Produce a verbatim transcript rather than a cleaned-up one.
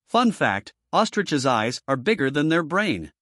Fun fact: ostriches' eyes are bigger than their brain.